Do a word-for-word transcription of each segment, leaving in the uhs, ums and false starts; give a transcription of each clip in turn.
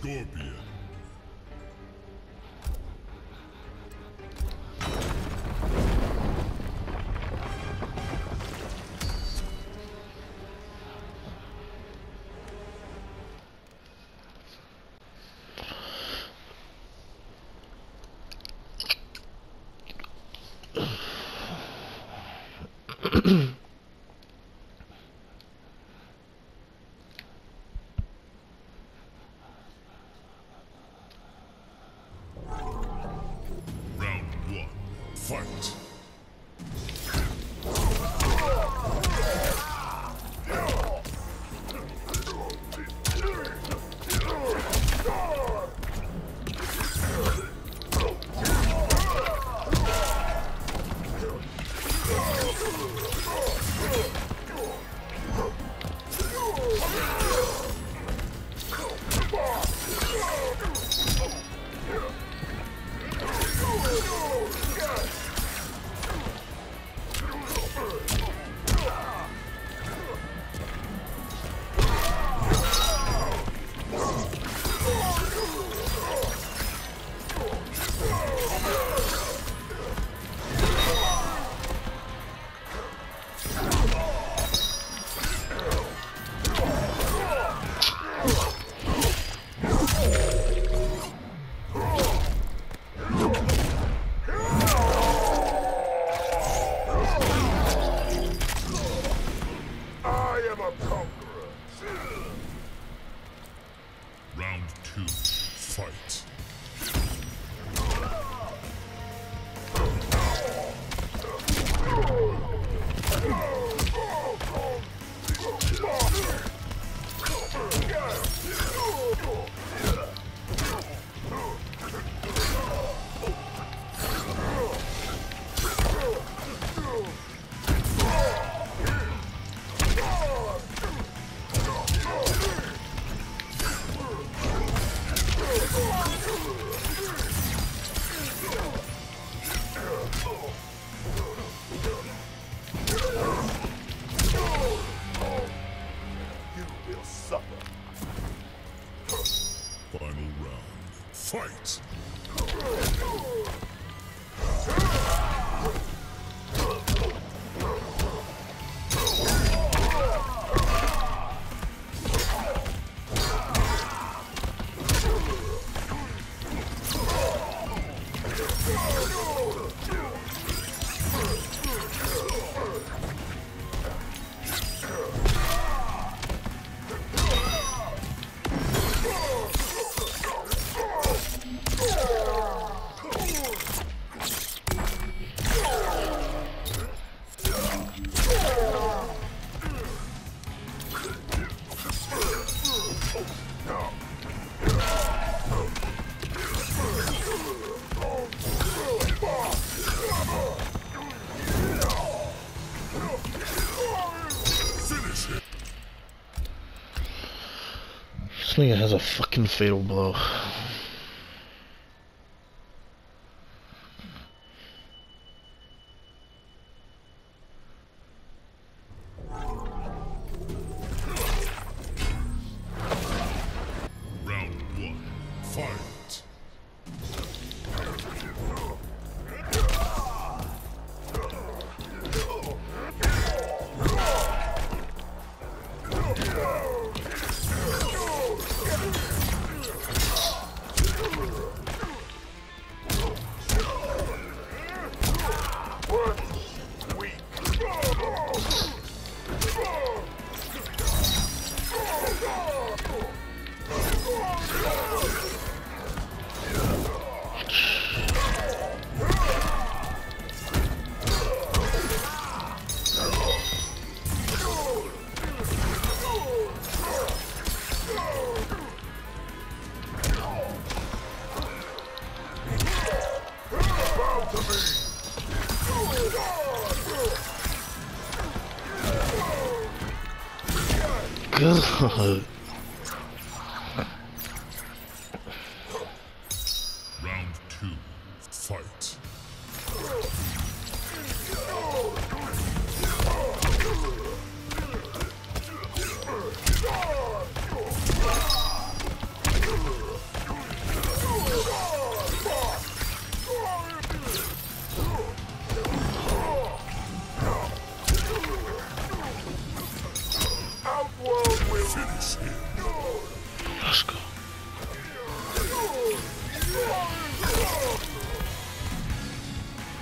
Scorpion. Fight! Round two, fight. Final round. Fight! This nigga has a fucking fatal blow. Round one, fight! God. Round two, fight.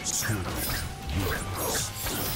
Sword wins.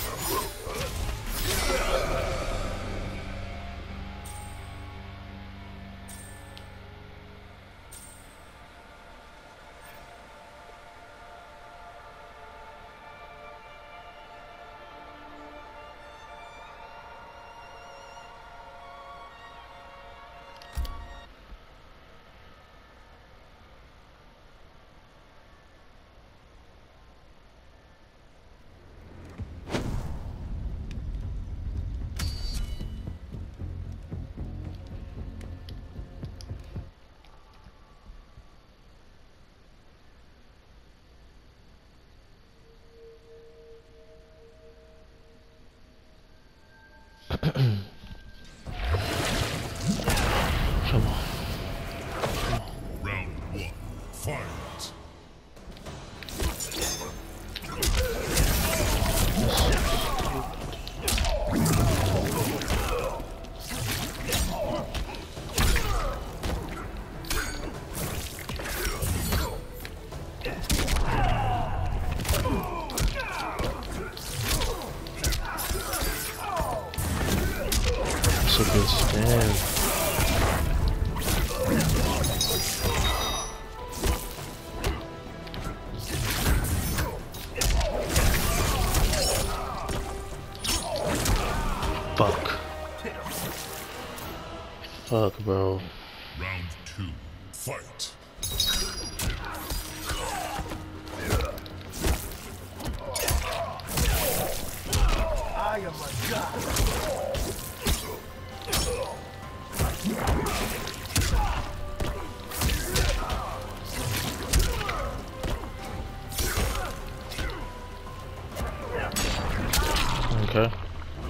Come on. Round one, fight. That's a good spin. Fuck. Fuck, bro. Round two, fight. I am a god. Okay.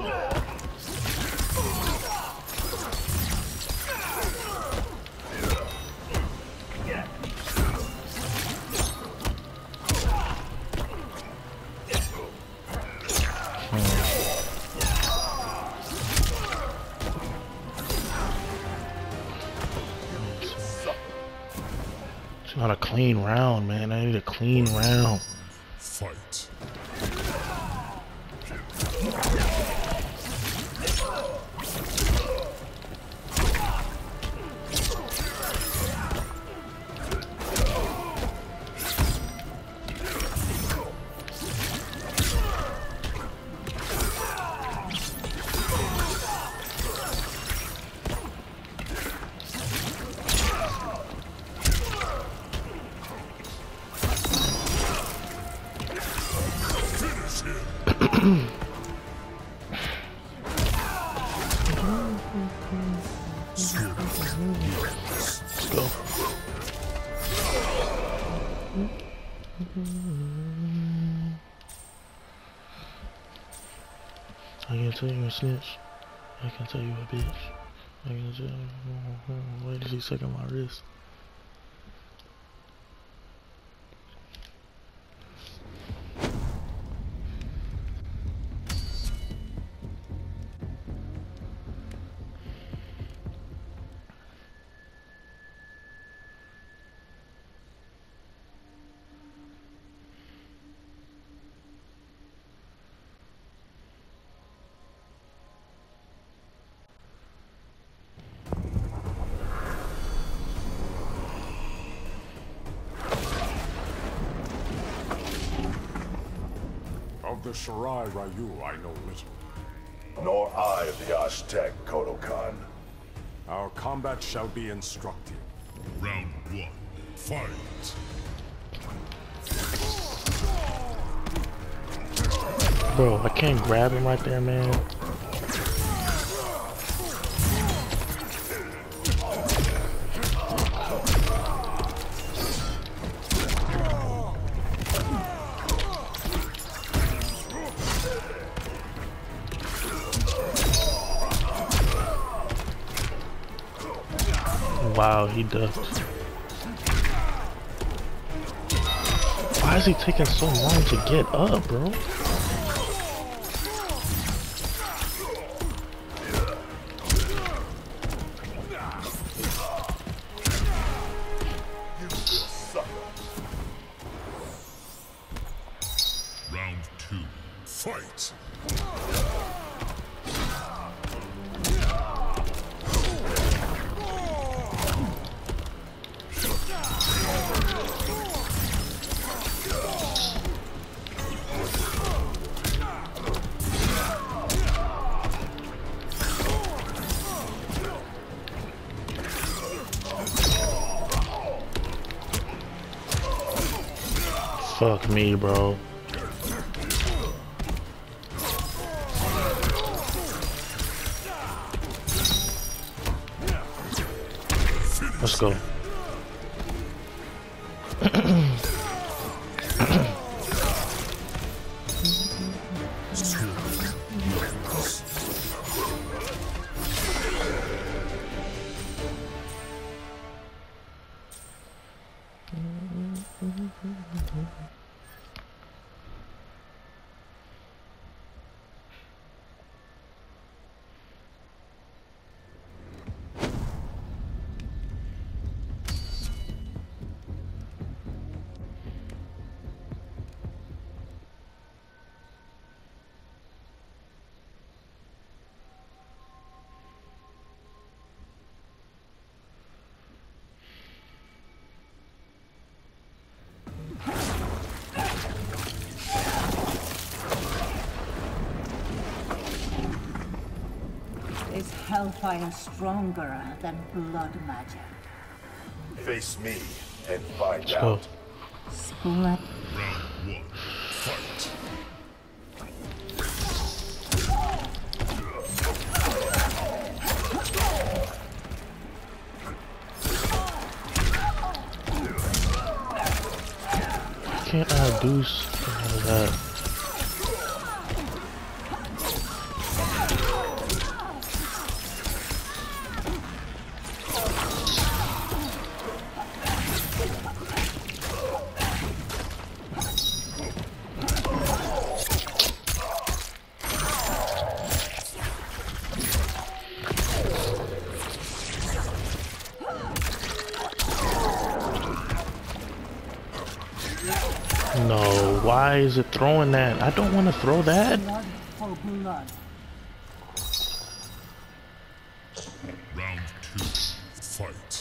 It's not a clean round, man. I need a clean round. Fight. Let's go. I can tell you a snitch. I can tell you a bitch. I can tell you. Why did he suck on my wrist? Of the Shirai Ryu, I know little. Nor I of the Aztec, Kodokan. Our combat shall be instructive. Round one, fight. Bro, I can't grab him right there, man. Wow, he ducked. Why is he taking so long to get up, bro? Fight. Fuck me, bro. Let's go. Is hellfire stronger than blood magic? Face me and find Let's go. out. Split. Round one. Fight. Can't I do something like that? No, why is it throwing that? I don't want to throw that. Blood for blood. Round two. Fight.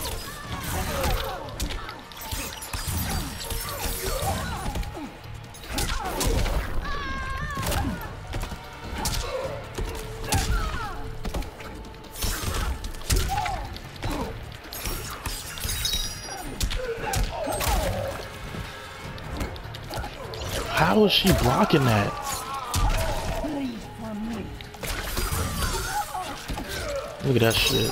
How is she blocking that? Please for me. Look at that shit.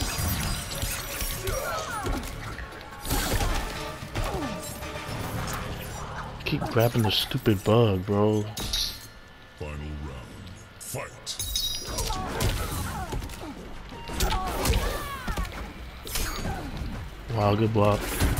Keep grabbing the stupid bug, bro. Final round. Fight. Wow, good block.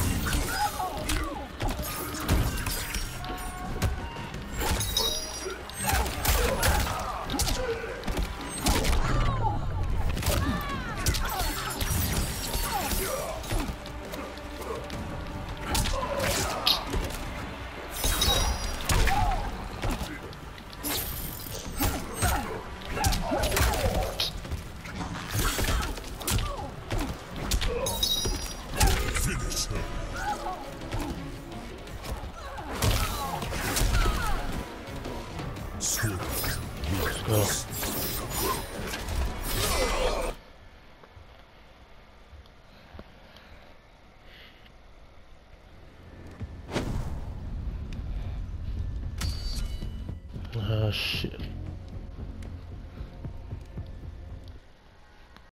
Finish her. Swift. Go. Ah, shit.